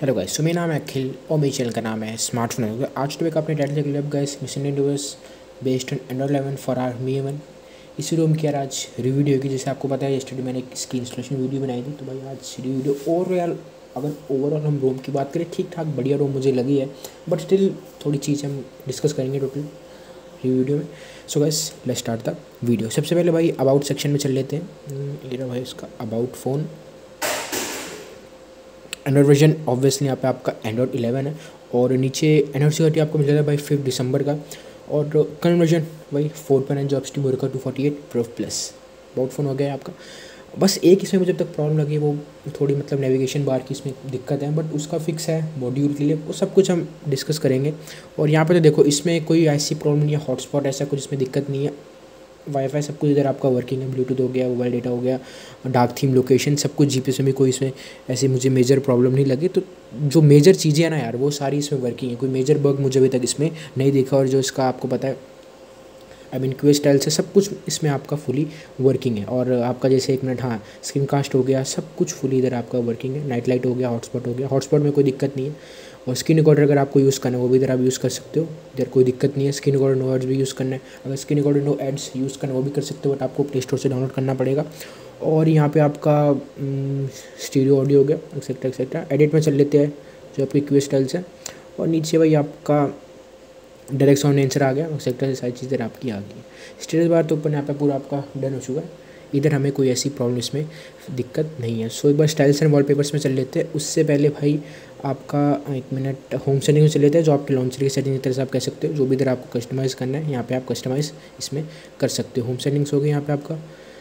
Hello guys, मेरा नाम है अखिल और मेरे चैनल का नाम है स्मार्टफोन। आज टॉपिक अपने टाइटल के लिए guys mission Indoverse based on android 11 for Realme 1। इसी रूम की यार आज रिव्यू होगी। जैसे आपको पता है यस्टरडे मैंने इसकी इंस्टॉलेशन वीडियो बनाई थी, तो भाई आज रिव्यू। और यार अगर ओवरऑल हम रोम की बात करें, ठीक ठाक बढ़िया रोम मुझे लगी है, बट स्टिल थोड़ी चीज़ हम डिस्कस करेंगे टोटल वीडियो में। So guys let's start the video. सबसे पहले भाई अबाउट सेक्शन में चल लेते हैं। ये रहा भाई इसका about phone. Android version obviously यहाँ पे आपका एंड्रॉइड 11 है, और नीचे एंड्रॉइड सिक्योरिटी आपको मिल जाता है भाई 5 दिसंबर का। और करंट वर्जन भाई 4.9 जो स्टीम का 248 प्रो प्लस बहुत फ़ोन हो गया है आपका। बस एक इसमें मुझे अब तक प्रॉब्लम लगी, वो थोड़ी मतलब नेविगेशन बार की इसमें दिक्कत है, बट उसका फिक्स है मॉड्यूल के लिए, वो सब कुछ हम डिस्कस करेंगे। और यहाँ पे तो देखो इसमें कोई ऐसी प्रॉब्लम नहीं है, हॉटस्पॉट ऐसा कुछ इसमें दिक्कत नहीं है। वाईफाई सब कुछ इधर आपका वर्किंग है, ब्लूटूथ हो गया, मोबाइल डेटा हो गया, डार्क थीम लोकेशन सब कुछ जीपीएस में भी कोई इसमें ऐसे मुझे मेजर प्रॉब्लम नहीं लगी। तो जो मेजर चीज़ें हैं ना यार, वो सारी इसमें वर्किंग है। कोई मेजर बग मुझे अभी तक इसमें नहीं देखा। और जो इसका आपको पता है क्यू स्टाइल से सब कुछ इसमें आपका फुली वर्किंग है। और आपका जैसे 1 मिनट, हाँ, स्क्रीन कास्ट हो गया, सब कुछ फुली इधर आपका वर्किंग है। नाइट लाइट हो गया, हॉटस्पॉट हो गया, हॉटस्पॉट में कोई दिक्कत नहीं है। और स्क्रीन रिकॉर्डर अगर आपको यूज़ करना है वो भी इधर आप यूज़ कर सकते हो, इधर कोई दिक्कत नहीं है। स्क्रीन रिकॉर्डर नो एड्स भी यूज़ करना है, अगर screen recorder no ads use करना है वो भी कर सकते हो, बट आपको प्ले स्टोर से डाउनलोड करना पड़ेगा। और यहाँ पे आपका स्टीरियो ऑडियो हो गया, एक्सेट्रा एक्सेट्रा। एडिट में चल लेते हैं जो आपके क्यू स्टाइल्स है। और नीचे भाई आपका डायरेक्ट साउंड एंसर आ गया, सेक्टर से सारी चीज़ें आपकी आ गई। स्टेटस बार तो ऊपर यहाँ पे पूरा आपका डन हो चुका है, इधर हमें कोई ऐसी प्रॉब्लम इसमें दिक्कत नहीं है। सो एक बार स्टाइल्स एंड वॉलपेपर्स में चल लेते हैं। उससे पहले भाई आपका 1 मिनट होम सेटिंग में चल लेते हैं, जो आपके लॉन्चर की सेटिंग की तरह से आप कह सकते हो। जो भी इधर आपको कस्टमाइज़ करना है यहाँ पे आप कस्टमाइज़ इसमें कर सकते हो। होम सेटिंग्स हो गई यहाँ पे आपका।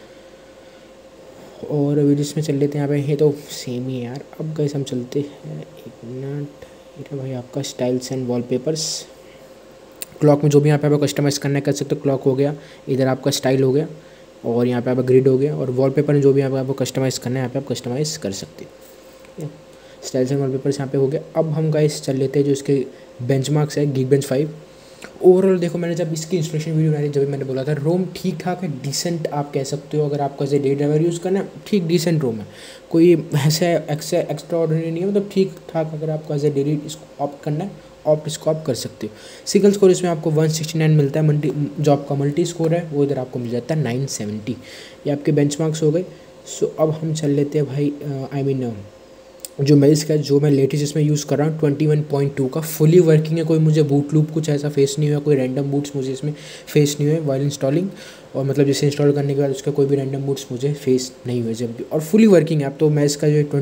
और वीडियोस में चल लेते हैं यहाँ पे, ये तो सेम ही है यार। अब कैसे हम चलते हैं, 1 मिनट। ये भाई आपका स्टाइल्स एंड वॉलपेपर्स। क्लॉक में जो भी यहाँ पे आपको कस्टमाइज़ करना है कर सकते हो। क्लॉक हो गया, इधर आपका स्टाइल हो गया, और यहाँ पे आपका ग्रिड हो गया। और वॉलपेपर में जो भी आपको कस्टमाइज़ करना है यहाँ पे आप कस्टमाइज़ कर सकते हो। स्टाइल्स एंड वॉलपेपर्स यहाँ पे हो गया। अब हम गाइस चल लेते हैं जो इसके बेंचमार्क्स है Geekbench 5। ओवरऑल देखो, मैंने जब इसकी इंस्टॉलेशन वीडियो बनाई, जब मैंने बोला था रोम ठीक ठाक है, डिसेंट आप कह सकते हो। अगर आपको as a day driver use करना है, ठीक डिसेंट रोम है, कोई ऐसे एक्स्ट्रा ऑर्डिनरी नहीं है, मतलब ठीक ठाक। अगर आपको एज ए डेली इसको ऑप्ट करना है, ऑप्ट इसको आप कर सकते हो। सिंगल स्कोर इसमें आपको 169 मिलता है। जो आपका मल्टी स्कोर है वो इधर आपको मिल जाता है 970। ये आपके बेंचमार्क्स हो गए। सो अब हम चल लेते हैं भाई जो मैं इसका जो मैं लेटेस्ट इसमें यूज़ कर रहा हूँ 21.2 का फुली वर्किंग है। कोई मुझे बूट लूप कुछ ऐसा फेस नहीं हुआ, कोई रैंडम बूट्स मुझे इसमें फेस नहीं हुए वाइल इंस्टॉलिंग। और मतलब जैसे इंस्टॉल करने के बाद उसका कोई भी रैंडम बूट्स मुझे फेस नहीं हुए जब भी। और फुली वर्किंग है। अब तो मैं इसका जो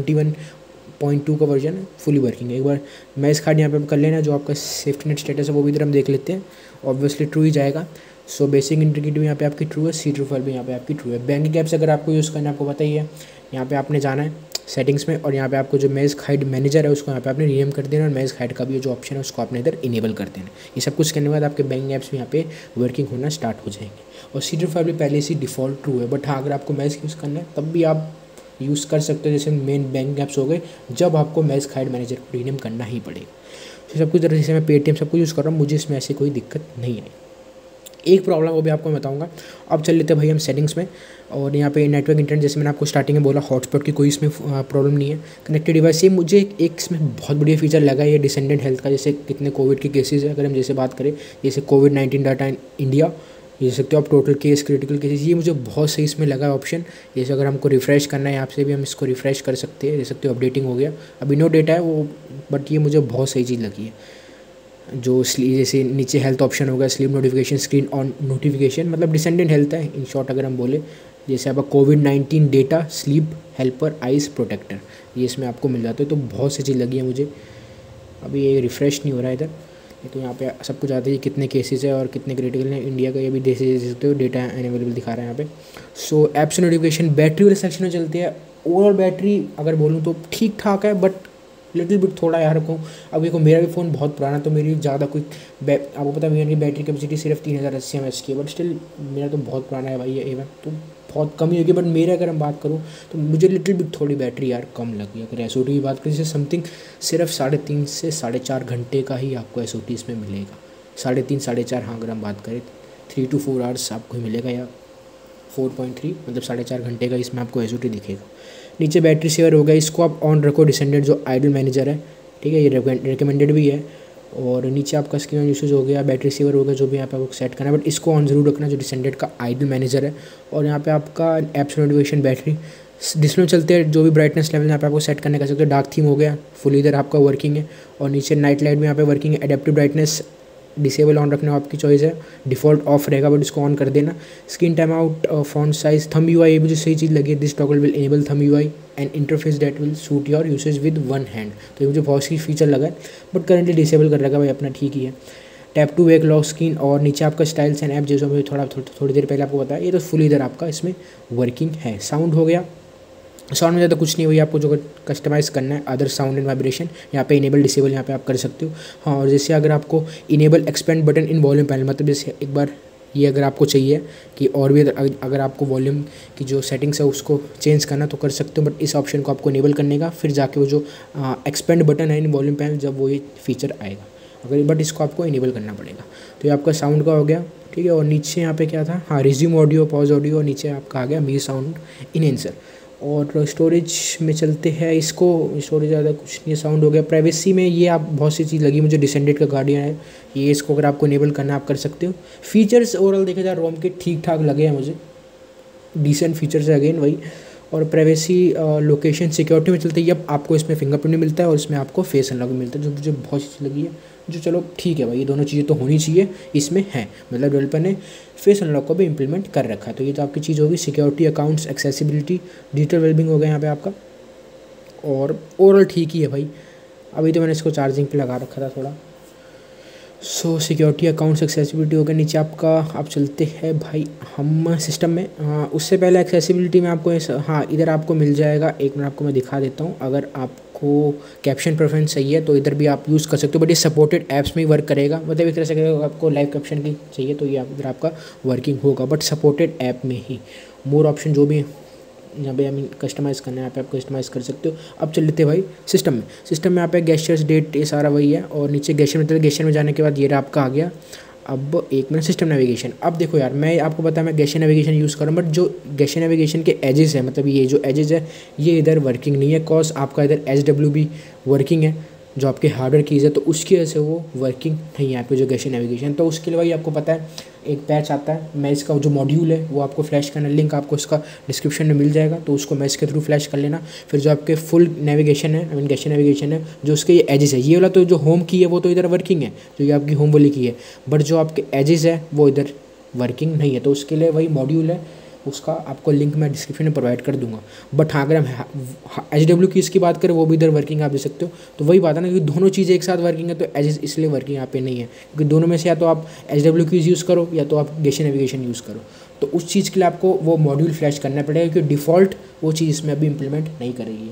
21.2 का वर्जन है फुली वर्किंग है। एक बार मैं इस कार्ड यहाँ पे कर लेना, जो आपका सेफ्टी नेट स्टेटस है वो भी इधर हम देख लेते हैं। ऑब्वियसली ट्रू ही जाएगा। सो बेसिक इंटीग्रिटी भी यहाँ पे आपकी ट्रू है, सी ट्रू फाइल भी यहाँ पे आपकी ट्रू है। बैंकिंग ऐप्स अगर आपको यूज़ करना है, आपको पता ही है, यहाँ पे आपने जाना है सेटिंग्स में, और यहाँ पे आपको जो मेज हाइड मैनेजर है उसको यहाँ पे आपने रीनेम कर देना, और मेज हाइड का भी जो ऑप्शन है उसको आपने इधर इनेबल कर देना। ये सब कुछ करने के बाद आपके बैंक ऐप्स भी यहाँ पे वर्किंग होना स्टार्ट हो जाएंगे। और सी ट्रू फाइल भी पहले से डिफ़ॉल्ट ट्रू है, बट हाँ अगर आपको मेज यूज़ करना है तब भी आप यूज़ कर सकते हो। जैसे मेन बैंक ऐप्स हो गए, जब आपको मेज हाइड मैनेजर को रीनेम करना ही पड़ेगा। तो सब कुछ जैसे मैं पेटीएम सब कुछ यूज़ कर रहा हूँ, मुझे इसमें ऐसी कोई दिक्कत नहीं आई। एक प्रॉब्लम वो भी आपको मैं बताऊंगा। अब चल लेते हैं भाई हम सेटिंग्स में। और यहाँ पे नेटवर्क इंटरनेट, जैसे मैंने आपको स्टार्टिंग में बोला, हॉटस्पॉट की कोई इसमें प्रॉब्लम नहीं है। कनेक्टेड डिवाइस, ये मुझे एक इसमें बहुत बढ़िया फीचर लगा, ये डिसेंडेंट हेल्थ का। जैसे कितने कोविड के केसेस है, अगर हम जैसे बात करें, जैसे कोविड-19 डाटा इन इंडिया, ये सकते हो आप टोटल केस, क्रिटिकल केसेस, ये मुझे बहुत सही इसमें लगा ऑप्शन। जैसे अगर हमको रिफ़्रेश करना है, यहाँ से भी हम इसको रिफ़्रेश कर सकते हैं। देख सकते हो अपडेटिंग हो गया, अभी नो डेटा है वो, बट ये मुझे बहुत सही चीज़ लगी है। जो जैसे नीचे हेल्थ ऑप्शन होगा, sleep notification, screen on notification, मतलब डिसेंडेंट हेल्थ है इन शॉर्ट अगर हम बोले। जैसे आपका कोविड-19 data, sleep helper, eyes protector, ये इसमें आपको मिल जाता है। तो बहुत सी चीज़ लगी है मुझे। अभी ये रिफ़्रेश नहीं हो रहा है इधर, ये तो यहाँ पे सब कुछ आता है, कितने केसेस है और कितने क्रिटिकल हैं इंडिया का, ये भी देख सकते हो, डेटा अवेलेबल दिखा रहा है यहाँ पे। So apps notification. बैटरी वाले सेक्शन में चलते हैं। ओवरऑल बैटरी अगर बोलूँ तो ठीक ठाक है, बट लिटिल बिट थोड़ा यार रखूँ। अब देखो मेरा भी फ़ोन बहुत पुराना, तो मेरी ज़्यादा कोई आपको पता है मेरी बैटरी कैपेसिटी सिर्फ 3080 mAh की है, बट स्टिल मेरा तो बहुत पुराना है भाई ये, तो बहुत कम ही होगी। बट मेरे अगर हम बात करूँ तो मुझे लिटिल बिट थोड़ी बैटरी यार कम लगी। अगर SOT की बात करें, जैसे समथिंग सिर्फ 3.5 से 4.5 घंटे का ही आपको SOT इसमें मिलेगा। 3.5 4.5, हाँ अगर हम बात करें 3 to 4 आवर्स आपको मिलेगा, या 4.3 मतलब 4.5 घंटे का इसमें आपको SOT दिखेगा। नीचे बैटरी सेवर हो गया, इसको आप ऑन रखो। डिसेंडेंट जो आइडल मैनेजर है, ठीक है, ये रिकमेंडेड भी है। और नीचे आपका स्क्रीन यूसेज हो गया, बैटरी सेवर हो गया, जो भी यहाँ पे आपको सेट करना है, बट इसको ऑन जरूर रखना, जो डिसेंडेंट का आइडल मैनेजर है। और यहाँ पे आपका एप्स नोटिफिकेशन, बैटरी, डिस्प्ले में चलते हैं जो भी ब्राइटनेस लेवल यहाँ पे आपको सेट करने का सकते हो। डार्क थीम हो गया, फुल इधर आपका वर्किंग है। और नीचे नाइट लाइट भी यहाँ पे वर्किंग है। एडेप्टिव ब्राइटनेस डिसेबल ऑन रखना आपकी चॉइस है, डिफ़ॉल्ट ऑफ रहेगा बट इसको ऑन कर देना। Screen time out, font size, thumb UI, ये मुझे सही चीज़ लगी है। This toggle will enable thumb UI and interface that will suit your usage with one hand. तो ये मुझे बहुत सी फीचर लगा है, बट करंटली डिसेबल कर रखा है भाई अपना, ठीक ही है। Tap to wake lock screen, और नीचे आपका स्टाइल्स एंड ऐप, जैसे मुझे थोड़ी देर पहले आपको बताया, ये तो फुल इधर आपका इसमें वर्किंग है। साउंड हो गया, साउंड में ज़्यादा कुछ नहीं हुई, आपको जो कस्टमाइज़ करना है अदर साउंड एंड वाइब्रेशन, यहाँ पे इनेबल डिसेबल यहाँ पे आप कर सकते हो। हाँ, और जैसे अगर आपको enable expand button in volume panel, मतलब जैसे एक बार ये अगर आपको चाहिए कि और भी अगर आपको वॉल्यूम की जो सेटिंग्स है उसको चेंज करना तो कर सकते हो, बट इस ऑप्शन को आपको इनेबल करने का, फिर जाके वो जो एक्सपेंड बटन है इन वॉल्यूम पैनल, जब वो ये फीचर आएगा, अगर बट इसको आपको इनेबल करना पड़ेगा। तो ये आपका साउंड का हो गया, ठीक है। और नीचे यहाँ पे क्या था, हाँ, रिज्यूम ऑडियो, पॉज ऑडियो, और नीचे आपका आ गया मी साउंड इनहेंसर। और स्टोरेज में चलते हैं, इसको स्टोरेज ज़्यादा कुछ नहीं, साउंड हो गया। प्राइवेसी में ये आप बहुत सी चीज़ लगी मुझे, डिसेंडेंट का गार्डियन है ये, इसको अगर आपको इनेबल करना आप कर सकते हो। फीचर्स ओवरऑल देखा जाए रोम के ठीक ठाक लगे हैं मुझे, डिसेंट फीचर्स है अगेन वही। और प्राइवेसी, लोकेशन, सिक्योरिटी में चलते ही अब आपको इसमें फिंगरप्रिंट मिलता है और इसमें आपको फेस अनलॉक मिलता है, जो मुझे बहुत चीज़ लगी है, जो चलो ठीक है भाई, ये दोनों चीज़ें तो होनी चाहिए इसमें है, मतलब डेवलपर ने फेस अनलॉक को भी इंप्लीमेंट कर रखा है। तो ये तो आपकी चीज़ होगी। Security, accounts, accessibility, digital wellbeing हो गया यहाँ पे आपका, और ओवरऑल ठीक ही है भाई। अभी तो मैंने इसको चार्जिंग पे लगा रखा था थोड़ा। सो सिक्योरिटी, अकाउंट्स, एक्सेसिबिलिटी हो गया। नीचे आपका आप चलते हैं भाई हम सिस्टम में, उससे पहले एक्सेसिबिलिटी में आपको हाँ, इधर आपको मिल जाएगा, एक मिनट आपको मैं दिखा देता हूँ। अगर आपको कैप्शन प्रेफरेंस सही है तो इधर भी आप यूज़ कर सकते हो, बट ये सपोर्टेड ऐप्स में ही वर्क करेगा, मतलब एक तरह से अगर आपको लाइव कैप्शन की चाहिए तो ये इधर आपका वर्किंग होगा, बट सपोर्टेड ऐप में ही। मोर ऑप्शन जो भी यहाँ पे कस्टमाइज़ करना है यहाँ पे आप कस्टमाइज़ कर सकते हो। अब चल लेते भाई सिस्टम में। सिस्टम में यहाँ पे गेस्चर्स, डेट, ये सारा वही है। और नीचे गेस्चर में जाने के बाद ये आपका आ गया। अब एक मिनट, सिस्टम नेविगेशन। अब देखो यार, मैं आपको पता है मैं गेस्चर नेविगेशन यूज़ कर रहा हूँ, बट जो गेस्चर नेविगेशन के एजेस है, मतलब ये जो एजेस है ये इधर वर्किंग नहीं है, कॉज आपका इधर SWB वर्किंग है, जो आपके हार्डवेयर कीज़ है, तो उसकी वजह से वो वर्किंग नहीं है यहाँ पे जो गेस्चर नेविगेशन। तो उसके लिए भाई आपको पता है एक पैच आता है, मैं इसका जो मॉड्यूल है वो आपको फ्लैश करना, लिंक आपको इसका डिस्क्रिप्शन में मिल जाएगा, तो उसको मैं इसके थ्रू फ्लैश कर लेना। फिर जो आपके फुल नेविगेशन है, आई मीन गेस्चर नेविगेशन है, जो उसके ये एजेस है, ये वाला तो जो होम की है वो तो इधर वर्किंग है, जो ये आपकी होम वाली की है, बट जो आपके एजेस है वो इधर वर्किंग नहीं है। तो उसके लिए वही मॉड्यूल है, उसका आपको लिंक मैं डिस्क्रिप्शन में प्रोवाइड कर दूंगा। बट हाँ, अगर हम SW की इसकी बात करें, वो भी इधर वर्किंग आप दे सकते हो। तो वही बात है ना, क्योंकि दोनों चीज़ें एक साथ वर्किंग है, तो एज इसलिए वर्किंग यहाँ पे नहीं है, क्योंकि दोनों में से या तो आप SW कीज़ यूज़ करो या तो आप गेस्चर नेविगेशन यूज़ करो। तो उस चीज़ के लिए आपको वो मॉड्यूल फ्लैश करना पड़ेगा, क्योंकि डिफ़ॉल्ट वो चीज़ इसमें अभी इंप्लीमेंट नहीं करेगी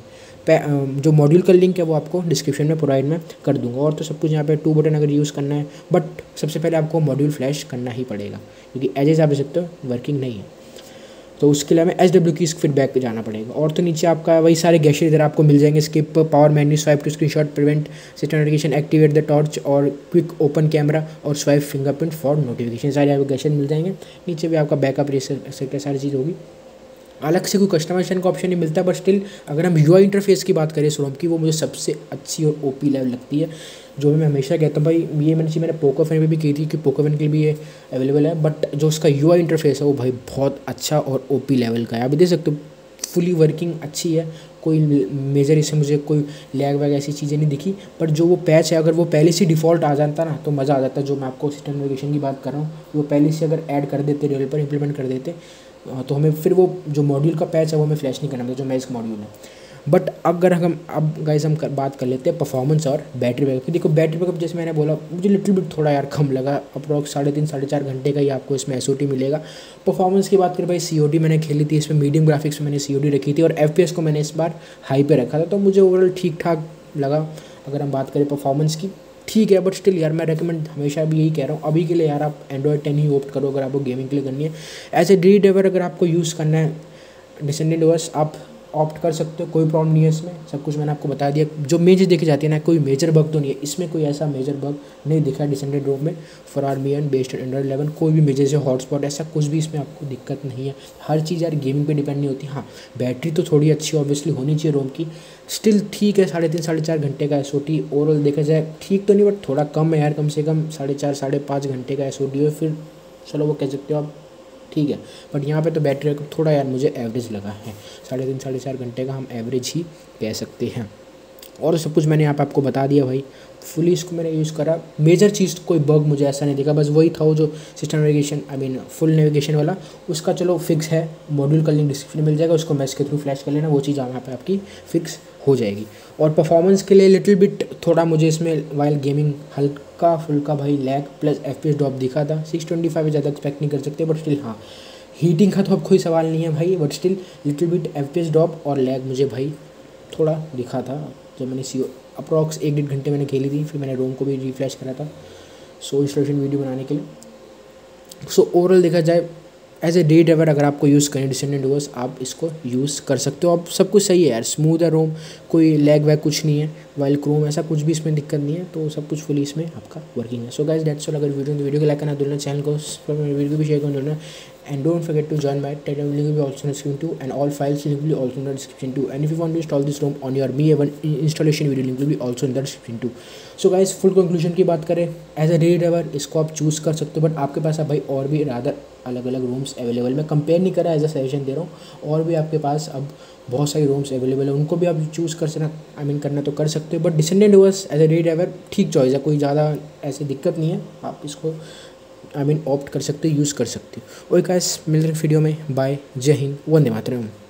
है। जो मॉड्यूल का लिंक है वो आपको डिस्क्रिप्शन में प्रोवाइड मैं कर दूंगा। और तो सब कुछ यहाँ पे 2 बटन अगर यूज़ करना है, बट सबसे पहले आपको मॉड्यूल फ्लैश करना ही पड़ेगा, क्योंकि एजेस आप दे सकते हो वर्किंग नहीं है। तो उसके लिए हमें SW की फीडबैक पे जाना पड़ेगा। और तो नीचे आपका वही सारे गेस्चर इधर आपको मिल जाएंगे, skip, power menu, swipe to screenshot, prevent system notification, activate the torch, और क्विक ओपन कैमरा, और स्वाइप फिंगरप्रिंट फॉर नोटिफिकेशन, सारे आपको गेस्चर मिल जाएंगे। नीचे भी आपका बैकअप रेसर सारी चीज़ होगी। अलग से कोई कस्टमाइजेशन का ऑप्शन नहीं मिलता, बट स्टिल अगर हम UI इंटरफेस की बात करें रोम की, वो मुझे सबसे अच्छी और OP लेवल लगती है, जो मैं हमेशा कहता हूँ भाई। ये मैंने पोकोफेन में भी की थी कि पोकोफेन के लिए भी ये अवेलेबल है, बट जो उसका UI इंटरफेस है वो भाई बहुत अच्छा और OP लेवल का है। आप देख सकते हो फुली वर्किंग अच्छी है, कोई मेजर इससे मुझे कोई लैग वैग ऐसी चीज़ें नहीं दिखी। बट जो वो पैच है, अगर वो पहले से डिफ़ॉल्ट आ जाता ना तो मज़ा आ जाता। जो मैं आपको सिस्टम नेविगेशन की बात कर रहा हूँ, वो पहले से अगर ऐड कर देते, डेवलपर इंप्लीमेंट कर देते, तो हमें फिर वो जो मॉड्यूल का पैच है वो हमें फ्लैश नहीं करना पड़ता, जो मैजिक मॉड्यूल है। बट अगर हम अब गाइस हम बात कर लेते हैं परफॉर्मेंस और बैटरी बैकअप की। देखो बैटरी बैकअप जैसे मैंने बोला, मुझे लिटिल बिट थोड़ा यार कम लगा, अप्रॉक्स 3.5-4 घंटे का ही आपको इसमें SOT मिलेगा। परफॉर्मेंस की बात करें भाई, COD मैंने खेली थी इसमें, मीडियम ग्राफिक्स में मैंने COD रखी थी, और FPS को मैंने इस बार हाई पे रखा था, तो मुझे ओवरऑल ठीक ठाक लगा। अगर हम बात करें परफॉर्मेंस की, ठीक है, बट स्टिल यार मैं रेकमेंड हमेशा भी यही कह रहा हूँ, अभी के लिए यार आप Android 10 ही ऑप्ट करो अगर आपको गेमिंग के लिए करनी है। एज ए डी डेवर अगर आपको यूज़ करना है डिसेंडेंट OS, आप ऑप्ट कर सकते हो, कोई प्रॉब्लम नहीं है इसमें, सब कुछ मैंने आपको बता दिया। जो मेन चीज़ देखी जाती है ना, कोई मेजर बग तो नहीं है इसमें, कोई ऐसा मेजर बग नहीं दिखा है डिसेंडेड रोम में फॉर आरबीएन बेस्ड अंडर 11। कोई भी मेजर से हॉटस्पॉट ऐसा कुछ भी इसमें आपको दिक्कत नहीं है। हर चीज़ यार गेमिंग पे डिपेंड नहीं होती। हाँ, बैटरी तो थोड़ी अच्छी ऑब्वियसली होनी चाहिए रोम की, स्टिल ठीक है, 3.5 4.5 घंटे का एसओटी ओवरऑल देखा जाए ठीक तो नहीं, बट थोड़ा कम है यार, कम से कम 4.5 5.5 घंटे का एसओटी हो, फिर चलो वो कह सकते हो आप, ठीक है। बट यहाँ पे तो बैटरी बैकअप थोड़ा यार मुझे एवरेज लगा है, 3.5 4.5 घंटे का हम एवरेज ही कह सकते हैं। और सब कुछ मैंने यहाँ पे आपको बता दिया भाई, फुली इसको मैंने यूज़ करा, मेजर चीज़ कोई बग मुझे ऐसा नहीं दिखा, बस वही था वो जो system navigation I mean full navigation वाला, उसका चलो फिक्स है, मॉड्यूल का लिंक डिस्क्रिप्शन में मिल जाएगा, उसको मैच के थ्रू फ्लैश कर लेना, वो चीज़ यहाँ पे आपकी फिक्स हो जाएगी। और परफॉर्मेंस के लिए लिटिल बिट थोड़ा मुझे इसमें वाइल गेमिंग हल्का फुल्का भाई लैग प्लस FPS ड्रॉप दिखा था, 625 ज़्यादा एक्सपेक्ट नहीं कर सकते, बट स्टिल हाँ हीटिंग का तो अब कोई सवाल नहीं है भाई, but still little bit FPS drop और लैग मुझे भाई थोड़ा दिखा था। जब मैंने अप्रॉक्स 1-1.5 घंटे मैंने खेली थी, फिर मैंने रोम को भी रिफ्रेश करा था इंस्टॉलेशन वीडियो बनाने के लिए। ओवरऑल देखा जाए एज ए डे ड्राइवर अगर आपको यूज़ करें डिसेंडेड ओएस, आप इसको यूज़ कर सकते हो। अब सब कुछ सही है यार, स्मूथ है रोम, कोई लैग वैग कुछ नहीं है, वाइल क्रोम ऐसा कुछ भी इसमें दिक्कत नहीं है, तो सब कुछ फुली इसमें आपका वर्किंग है। So guys that's all. अगर वीडियो को लाइक करना भूलना, चैनल को वीडियो भी शेयर करना, and don't forget to join my Telegram link will be also in the description too, and all files link will be also in the description too, and if you want to install this ROM on your Mi A1 installation video link will be also in the description too. So guys, full conclusion की बात करें, as a day driver इसको आप choose कर सकते हो, but आपके पास अब भाई और भी रादर अलग अलग रूम्स अवेलेबल, मैं कंपेयर नहीं कर रहा, एज अ सजेशन दे रहा हूँ, और भी आपके पास अब बहुत सारी रूम्स अवेलेबल है, उनको भी आप चूज़ कर सकना आई मीन करना तो कर सकते हो, but descendant OS as a day driver ठीक चॉइस है, कोई ज़्यादा ऐसी दिक्कत नहीं है, आप इसको आई मीन ऑप्ट कर सकते हो, यूज़ कर सकते हो। ओके गाइस, मिलते हैं वीडियो में, बाय, जय हिंद, वंदे मातरम।